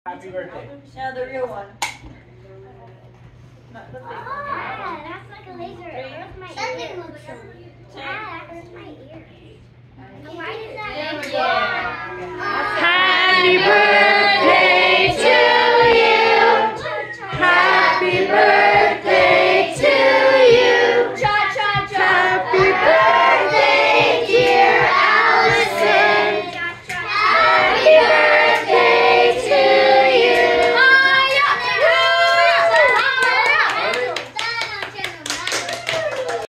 Happy birthday. No, the real one. Not the fake one. Ah, that's like a laser. Where's my ear? Ah, that hurts my ear. Why does that make Happy birthday to you. Happy birthday.